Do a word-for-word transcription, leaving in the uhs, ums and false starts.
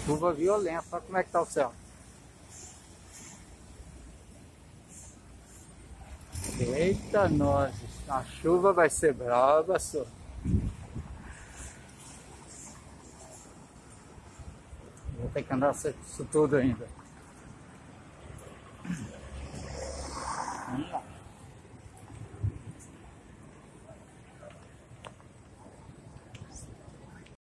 chuva violenta. Olha como é que tá o céu. Eita, nós, a chuva vai ser brava, só. Vou ter que andar isso tudo ainda.